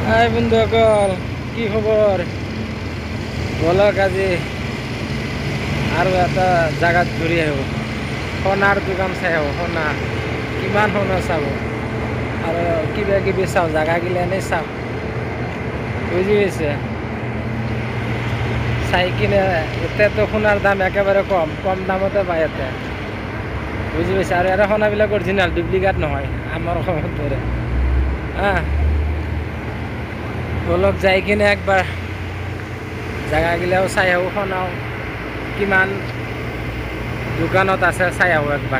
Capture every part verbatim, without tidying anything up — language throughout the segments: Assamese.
হাই বন্ধুসকল, কি খবৰ? বলক আজি আৰু এটা জাগাত ঘূৰি আহোঁ। সোণাৰ দোকান চাই আহোঁ। সোণা কিমান সোণা চাব আৰু কিবা কিবি চাওঁ, জাগাগিলা এনেই চাওঁ, বুজি পাইছে? চাই কিনে এতিয়াতো সোণাৰ দাম একেবাৰে কম কম দামতে পায় ইয়াতে, বুজি পাইছে? আৰু ইয়াৰ সোণাবিলাক অৰিজিনেল, ডুপ্লিকেট নহয় আমাৰ অসমত দৰে। হা, বলক যাই কিনে একবাৰ জাগাগিলাও চাই আহোঁ, সোণাও কিমান দোকানত আছে চাই আহোঁ একবাৰ।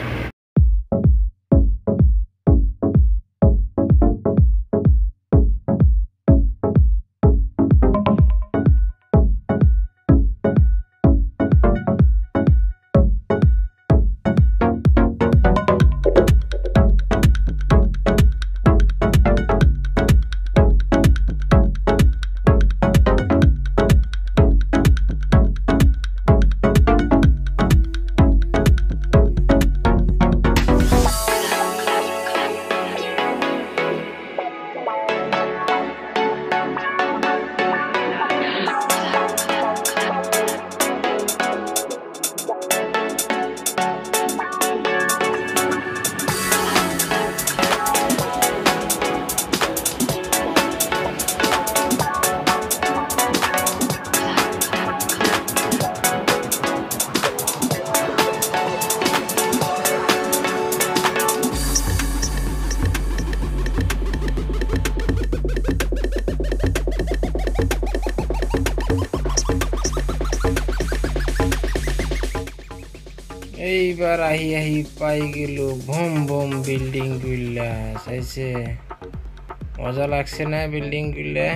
এইবার আহি আহি পাই গেল ভম ভম বিল্ডিং গুলা। চাইছে মজা লাগছে না বিল্ডিং গুলা?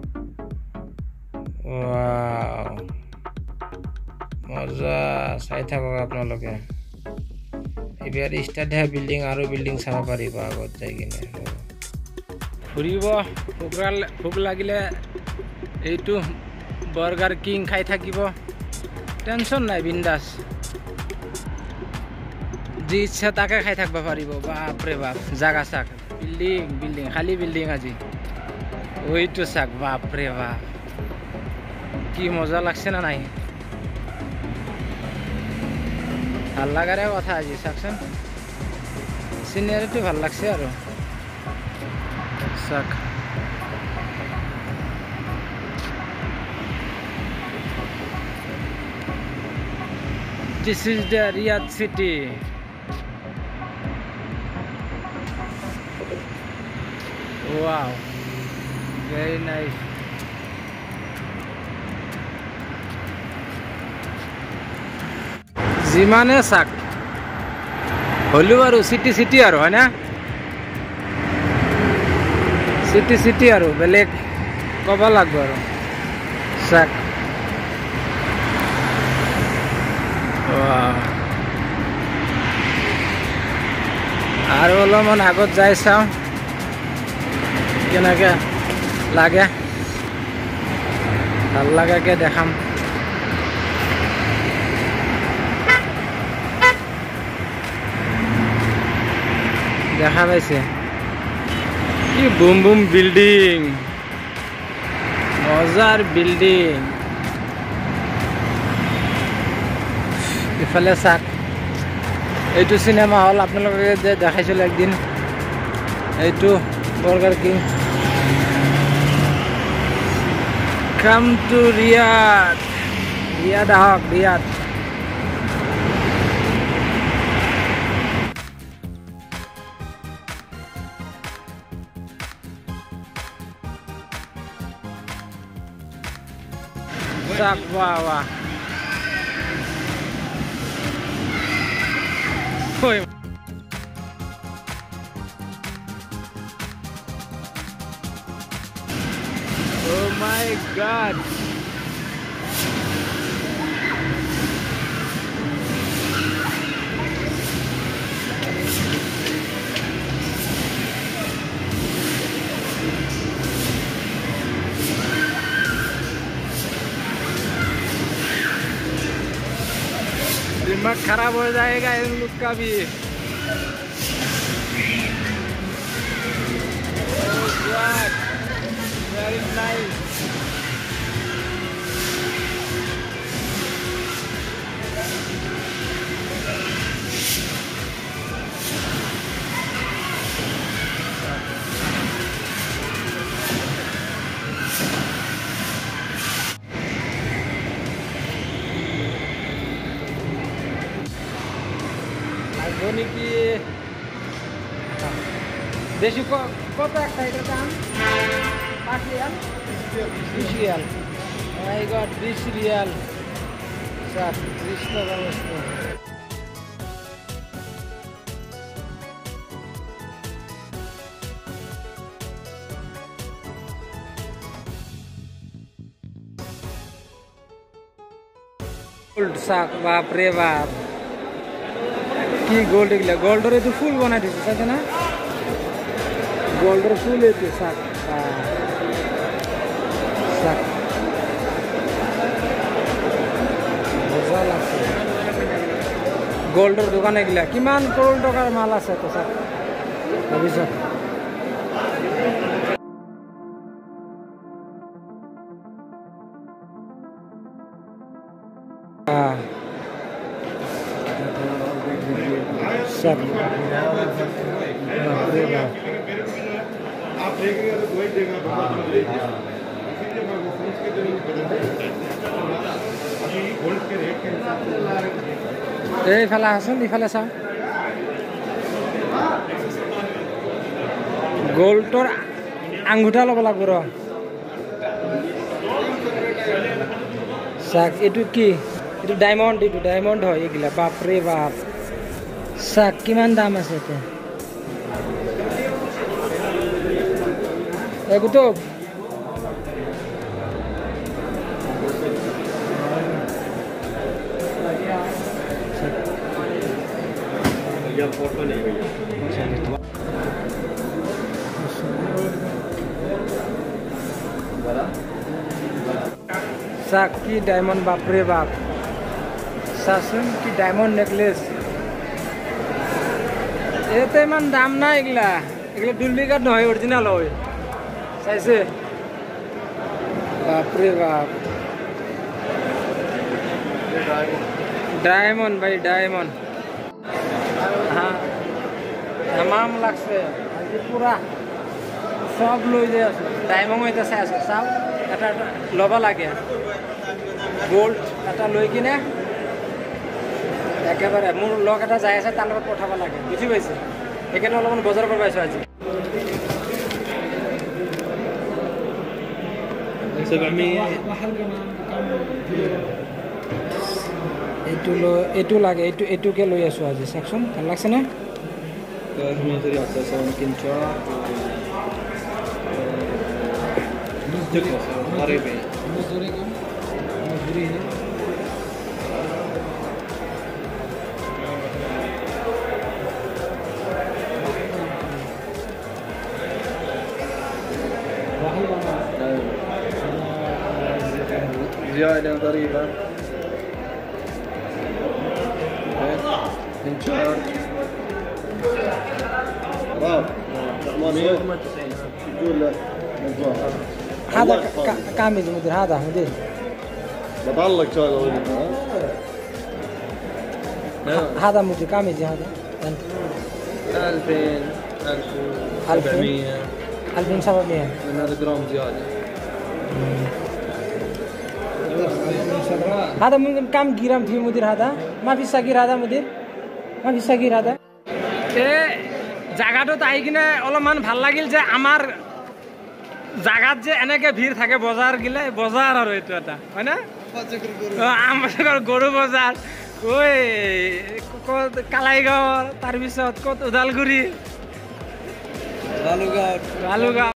ওয়াও, মজা। চাই থাকক আপোনালোকে। এইবাৰ ষ্টাৰ্ট হয় বিল্ডিং, আৰু বিল্ডিং চাব পাৰিব আগত যাই কিনে। ফুৰিব ভোক লাগিলে এইটো বাৰ্গাৰ কিং খাই থাকিব, টেনশ্যন নাই, বিন্দাছ। যি ইচ্ছা তাকে খাই থাকিব পাৰিব। বাপৰে বাপ, জাগা চাক, বিল্ডিং বিল্ডিং, খালি বিল্ডিং আজি। ওইটো চাক, বাপৰে বাপ, কি মজা লাগছে না নাই? ভাল লাগাৰে কথা আজি, চাকচোন চিনাৰীটো ভাল লাগছে আৰু চাক। This is the Riyadh city. Wow, very nice. যিমানে চাক হ'লেও আৰু চিটি চিটি আৰু হয় না, চিটি চিটি আৰু বেলেগ ক'ব লাগিব আৰু চাক। আৰু অলপমান আগত যাই চাওঁ কেনেকৈ লাগে, ভাল লাগাকে দেখাম। দেখা পাইছে কি বুম বুম বিল্ডিং, মজাৰ বিল্ডিং। ইফালে চাক, এইটো চিনেমা হল আপোনালোকে যে দেখাইছিল একদিন, এইটো Burger King. Come to Riyadh, Riyadh আহক, ৰিয়াদ। চাক, বাহ বাহ। Oh my God. दिमाग खराब हो जाएगा इन लोग का भी। oh God, very nice. Dhoni কি দেশি কত একটা এটার দাম পাঁচ রিয়াল বিশ রিয়াল মাই গড বিশ রিয়াল স্যার বিশ টাকা বস্তু গোল্ড শাক বাপরে বাপ কি গোল্ড এগুলা গোল্ডের তো ফুল বানাই দিচ্ছে তাই না গোল্ডের ফুল এতে শাক শাক মজা লাগছে গোল্ডের দোকান এগুলা কিমান করোড় টাকার মাল আছে তো শাক ভাবিছ सब এইফালে আছোন ইফালে চাওঁ গোল্ডৰ আঙুঠা ল'ব লাগিব ৰ চাক এইটো কি এইটো ডায়মণ্ড এইটো ডায়মণ্ড হয় এইগিলা বাপৰে বাপ শাক কিমান দাম আছে এতিয়া এগুতো শাক কি ডায়মন্ড বাপরে বাপ চাচোন কি ডায়মন্ড নেকলেস এতে ইমান দাম নাই এগুলা এগুলা ডুপ্লিকেট নহয় অরিজিনাল হয় চাইছে বাপরে বাপ ডায়মন্ড ভাই ডায়মন্ড হ্যাঁ তামাম লাগছে আজি পুরা সব লৈ যাই আছো ডায়মন্ড এটা চাই আছো চাও এটা লবা লাগে গোল্ড এটা লৈ কিনে একেবারে মোৰ লগ এটা যাই আছে তাৰ লগত পঠাব লাগে বুঝি পাইছে এখানে অলপমান বজাৰ কৰিব আইছো আজি এইটো এইটো লাগে এইটো এইটোকে লৈ আছো আজি চাকচোন ভাল লাগছে না زيادة ضريبة انشار واو مية وتسعين يقول لك هذا كم يجي مدير هذا مدير بطلق شغله هذا مدير كم يجي هذا ألفين ألف وسبعمية ألفين وسبعمية من هذا جرام زيادة هذا ممكن كم جرام في مدير هذا ما في صغير هذا مدير ما في صغير هذا এই জায়গাটোত আহি কিনে অলপমান ভাল লাগিল যে আমাৰ জায়গাত যে এনেকে ভিৰ থাকে বজাৰ গিলে বজাৰ আৰু এইটো এটা হয় না আমাৰ গৰু বজাৰ ওই কত কালাইগাঁও তাৰপিছত কত ওদালগুৰি বালুগাঁও বালুগাঁও